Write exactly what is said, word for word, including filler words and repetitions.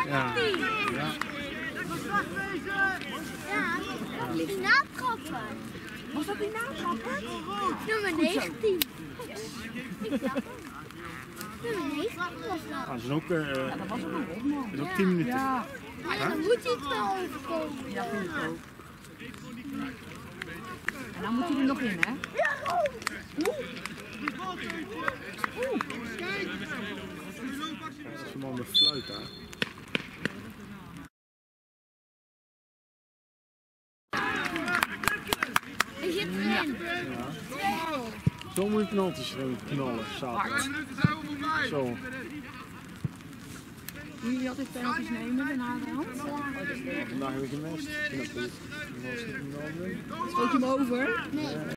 Ja. Ja. Ja, die natrappen. Was dat die natrappen? Nummer negentien. Ik dacht nummer negentien was dat. Ah, dat is ook, uh, Ja, dat was ook een goed man. dat is ook tien minuten. Ja, Maar dan moet hij het wel overkomen. ja, vind ik ook. En dan moet hij er nog in, hè? Ja, goed. Dat is een man met fluit daar. Hij zit erin. Ja. Zo moet je penalties knallen, zaterdag. Zo. Jullie altijd penalties nemen, de naderhand? Vandaag heb ik gemist. Ik vind dat goed. Stoot je hem over? Nee.